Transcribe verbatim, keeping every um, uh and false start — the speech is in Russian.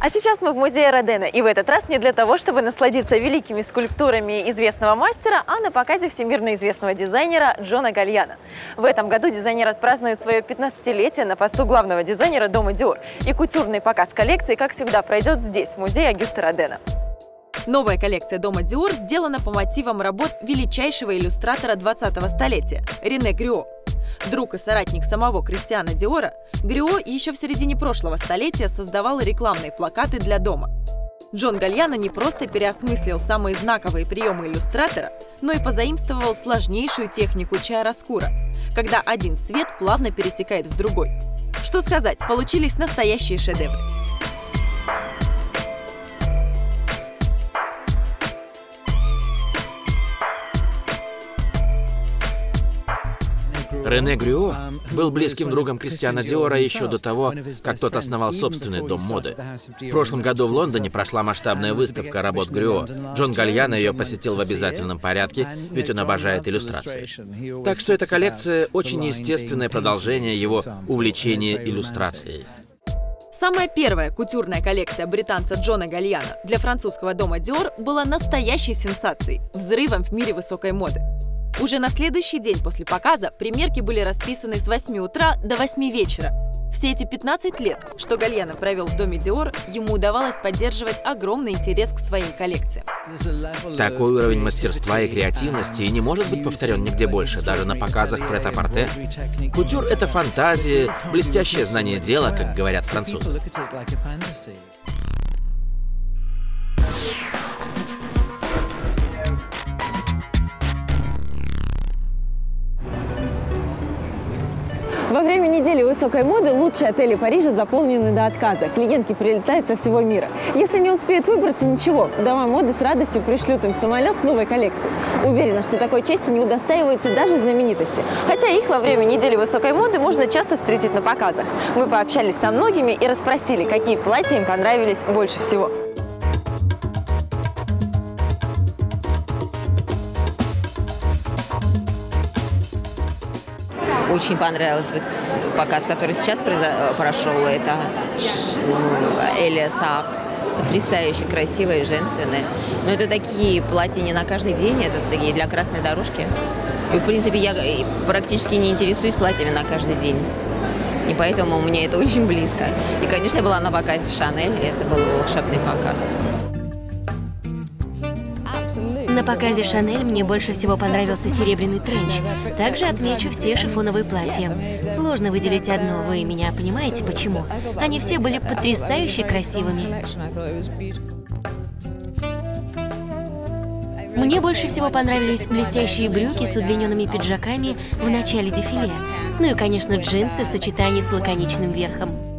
А сейчас мы в музее Родена, и в этот раз не для того, чтобы насладиться великими скульптурами известного мастера, а на показе всемирно известного дизайнера Джона Гальяно. В этом году дизайнер отпразднует свое пятнадцатилетие на посту главного дизайнера дома Диор, и кутюрный показ коллекции, как всегда, пройдет здесь, в музее Огюста Родена. Новая коллекция дома Диор сделана по мотивам работ величайшего иллюстратора двадцатого столетия Рене Грюо. Друг и соратник самого Кристиана Диора, Грюо еще в середине прошлого столетия создавал рекламные плакаты для дома. Джон Гальяно не просто переосмыслил самые знаковые приемы иллюстратора, но и позаимствовал сложнейшую технику чиароскуро, когда один цвет плавно перетекает в другой. Что сказать, получились настоящие шедевры. Рене Грюо был близким другом Кристиана Диора еще до того, как тот основал собственный дом моды. В прошлом году в Лондоне прошла масштабная выставка работ Грюо. Джон Гальяно ее посетил в обязательном порядке, ведь он обожает иллюстрации. Так что эта коллекция очень естественное продолжение его увлечения иллюстрацией. Самая первая кутюрная коллекция британца Джона Гальяно для французского дома Диор была настоящей сенсацией, взрывом в мире высокой моды. Уже на следующий день после показа примерки были расписаны с восьми утра до восьми вечера. Все эти пятнадцать лет, что Гальяно провел в доме Диор, ему удавалось поддерживать огромный интерес к своим коллекциям. Такой уровень мастерства и креативности и не может быть повторен нигде больше, даже на показах прет-а-порте. Кутюр — это фантазия, блестящее знание дела, как говорят французы. Во время недели высокой моды лучшие отели Парижа заполнены до отказа. Клиентки прилетают со всего мира. Если не успеют выбраться, ничего. Дома моды с радостью пришлют им в самолет с новой коллекцией. Уверена, что такой чести не удостаиваются даже знаменитости. Хотя их во время недели высокой моды можно часто встретить на показах. Мы пообщались со многими и расспросили, какие платья им понравились больше всего. Очень понравился вот показ, который сейчас прошел. Это Элия Саак. Потрясающе красивые, женственные. Но это такие платья не на каждый день, это такие для красной дорожки. И, в принципе, я практически не интересуюсь платьями на каждый день. И поэтому мне это очень близко. И, конечно, я была на показе Шанель, и это был волшебный показ. На показе Шанель мне больше всего понравился серебряный тренч. Также отмечу все шифоновые платья. Сложно выделить одно, вы меня понимаете, почему? Они все были потрясающе красивыми. Мне больше всего понравились блестящие брюки с удлиненными пиджаками в начале дефиле. Ну и, конечно, джинсы в сочетании с лаконичным верхом.